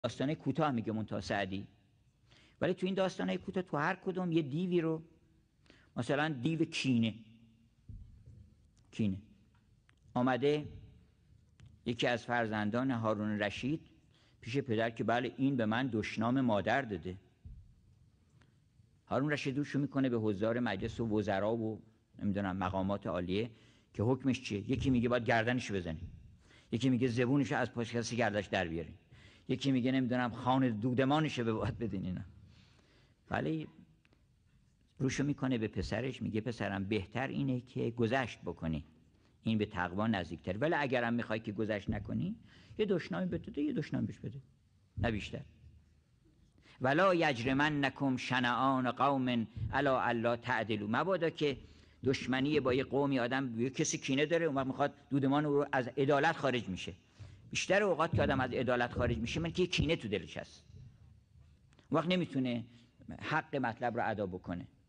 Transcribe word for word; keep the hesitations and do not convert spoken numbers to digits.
داستانه کوتاه میگه منتهی سعدی، ولی تو این داستانه کوتاه تو هر کدوم یه دیوی رو، مثلا دیو کینه کینه آمده یکی از فرزندان هارون رشید پیش پدر که بله این به من دشنام مادر داده. هارون رشید روشو میکنه به حضار مجلس و وزرا و نمیدونم مقامات عالیه که حکمش چیه. یکی میگه باید گردنش بزنی، یکی میگه زبونش از پاش کسی گردنش در بیاری، یکی میگه نمیدونم خان دودمانش به باید بدین. اینا ولی روشو میکنه به پسرش، میگه پسرم بهتر اینه که گذشت بکنی، این به تقوا نزدیکتر، ولی اگرم میخوای که گذشت نکنی یه دشنامی بده، یه دشنام بهش بده، نه بیشتر. ولا یجرمنکم شنآن قوم علی الا تعدلوا، مبادا که دشمنی با یه قومی آدم یه کسی کینه داره اون وقت میخواد دودمان رو از عدالت خارج میشه. بیشتر اوقات که آدم از عدالت خارج میشه من که کینه تو دلش هست، اون وقت نمیتونه حق مطلب رو ادا بکنه.